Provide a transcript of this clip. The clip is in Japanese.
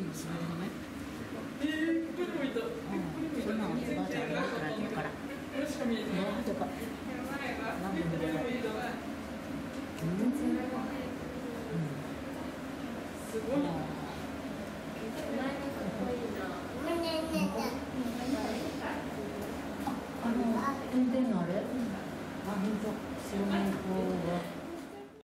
それでね。 ここにもいた。 そんなのおばあちゃんがってられてるから。 これしか見えてない。 とか。何でも見ればいい。全然。 すごい。